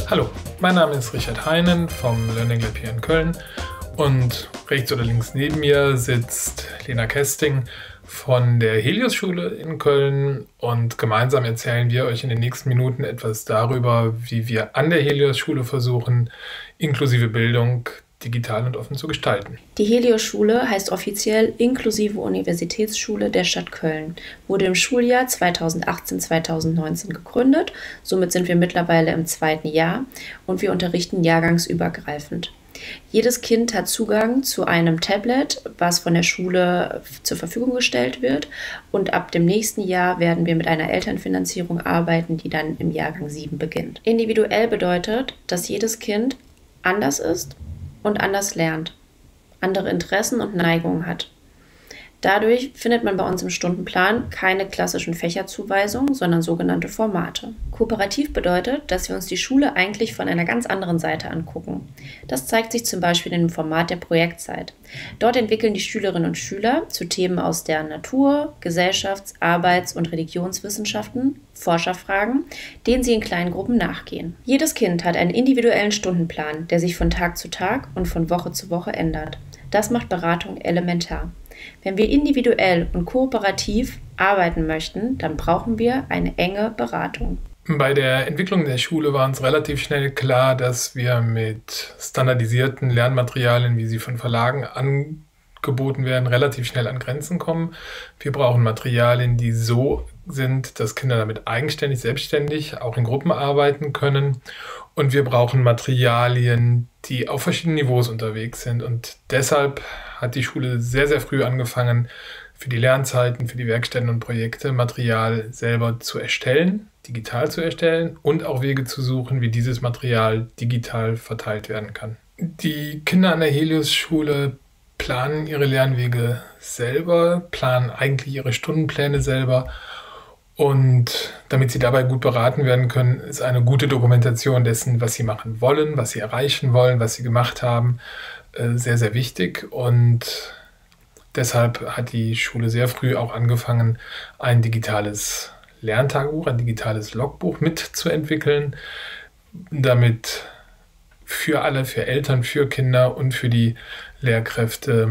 Hallo, mein Name ist Richard Heinen vom Learning Lab hier in Köln und rechts oder links neben mir sitzt Lena Kesting von der Helios-Schule in Köln und gemeinsam erzählen wir euch in den nächsten Minuten etwas darüber, wie wir an der Helios-Schule versuchen, inklusive Bildung digital und offen zu gestalten. Die Helios-Schule heißt offiziell Inklusive Universitätsschule der Stadt Köln, wurde im Schuljahr 2018/2019 gegründet, somit sind wir mittlerweile im 2. Jahr und wir unterrichten jahrgangsübergreifend. Jedes Kind hat Zugang zu einem Tablet, was von der Schule zur Verfügung gestellt wird, und ab dem nächsten Jahr werden wir mit einer Elternfinanzierung arbeiten, die dann im Jahrgang 7 beginnt. Individuell bedeutet, dass jedes Kind anders ist und anders lernt, andere Interessen und Neigungen hat. Dadurch findet man bei uns im Stundenplan keine klassischen Fächerzuweisungen, sondern sogenannte Formate. Kooperativ bedeutet, dass wir uns die Schule eigentlich von einer ganz anderen Seite angucken. Das zeigt sich zum Beispiel in dem Format der Projektzeit. Dort entwickeln die Schülerinnen und Schüler zu Themen aus der Natur-, Gesellschafts-, Arbeits- und Religionswissenschaften Forscherfragen, denen sie in kleinen Gruppen nachgehen. Jedes Kind hat einen individuellen Stundenplan, der sich von Tag zu Tag und von Woche zu Woche ändert. Das macht Beratung elementar. Wenn wir individuell und kooperativ arbeiten möchten, dann brauchen wir eine enge Beratung. Bei der Entwicklung der Schule war uns relativ schnell klar, dass wir mit standardisierten Lernmaterialien, wie sie von Verlagen angeboten werden, relativ schnell an Grenzen kommen. Wir brauchen Materialien, die so sind, dass Kinder damit eigenständig, selbstständig auch in Gruppen arbeiten können. Und wir brauchen Materialien, die auf verschiedenen Niveaus unterwegs sind. Und deshalb hat die Schule sehr, sehr früh angefangen, für die Lernzeiten, für die Werkstätten und Projekte Material selber zu erstellen, digital zu erstellen und auch Wege zu suchen, wie dieses Material digital verteilt werden kann. Die Kinder an der Helios-Schule planen ihre Lernwege selber, planen eigentlich ihre Stundenpläne selber. Und damit sie dabei gut beraten werden können, ist eine gute Dokumentation dessen, was sie machen wollen, was sie erreichen wollen, was sie gemacht haben, sehr, sehr wichtig. Und deshalb hat die Schule sehr früh auch angefangen, ein digitales Lerntagebuch, ein digitales Logbuch mitzuentwickeln, damit für alle, für Eltern, für Kinder und für die Lehrkräfte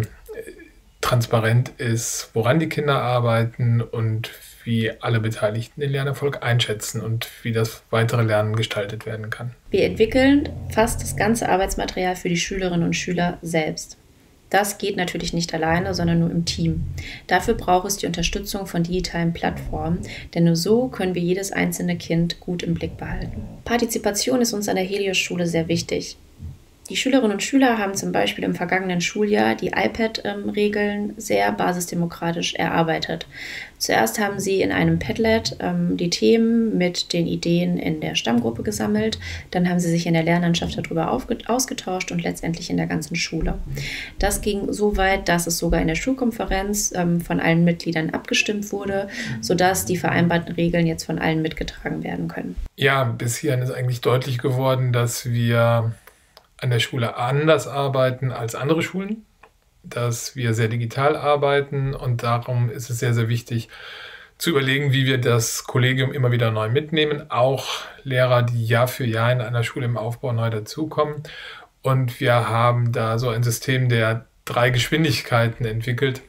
transparent ist, woran die Kinder arbeiten und wie alle Beteiligten den Lernerfolg einschätzen und wie das weitere Lernen gestaltet werden kann. Wir entwickeln fast das ganze Arbeitsmaterial für die Schülerinnen und Schüler selbst. Das geht natürlich nicht alleine, sondern nur im Team. Dafür braucht es die Unterstützung von digitalen Plattformen, denn nur so können wir jedes einzelne Kind gut im Blick behalten. Partizipation ist uns an der Helios-Schule sehr wichtig. Die Schülerinnen und Schüler haben zum Beispiel im vergangenen Schuljahr die iPad-Regeln sehr basisdemokratisch erarbeitet. Zuerst haben sie in einem Padlet die Themen mit den Ideen in der Stammgruppe gesammelt, dann haben sie sich in der Lernlandschaft darüber ausgetauscht und letztendlich in der ganzen Schule. Das ging so weit, dass es sogar in der Schulkonferenz von allen Mitgliedern abgestimmt wurde, sodass die vereinbarten Regeln jetzt von allen mitgetragen werden können. Ja, bis hierhin ist eigentlich deutlich geworden, dass wir an der Schule anders arbeiten als andere Schulen, dass wir sehr digital arbeiten und darum ist es sehr, sehr wichtig zu überlegen, wie wir das Kollegium immer wieder neu mitnehmen, auch Lehrer, die Jahr für Jahr in einer Schule im Aufbau neu dazukommen. Und wir haben da so ein System der 3 Geschwindigkeiten entwickelt.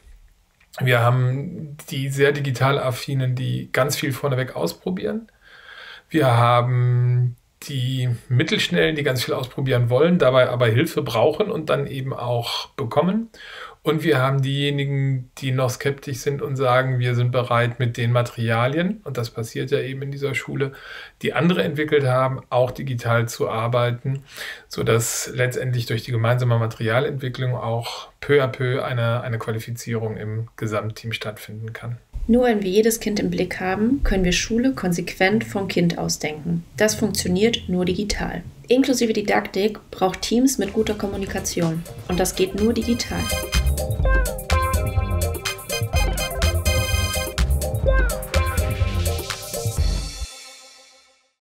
Wir haben die sehr digital affinen, die ganz viel vorneweg ausprobieren. Wir haben die Mittelschnellen, die ganz viel ausprobieren wollen, dabei aber Hilfe brauchen und dann eben auch bekommen. Und wir haben diejenigen, die noch skeptisch sind und sagen, wir sind bereit mit den Materialien, und das passiert ja eben in dieser Schule, die andere entwickelt haben, auch digital zu arbeiten, sodass letztendlich durch die gemeinsame Materialentwicklung auch peu à peu eine Qualifizierung im Gesamtteam stattfinden kann. Nur wenn wir jedes Kind im Blick haben, können wir Schule konsequent vom Kind aus denken. Das funktioniert nur digital. Inklusive Didaktik braucht Teams mit guter Kommunikation. Und das geht nur digital.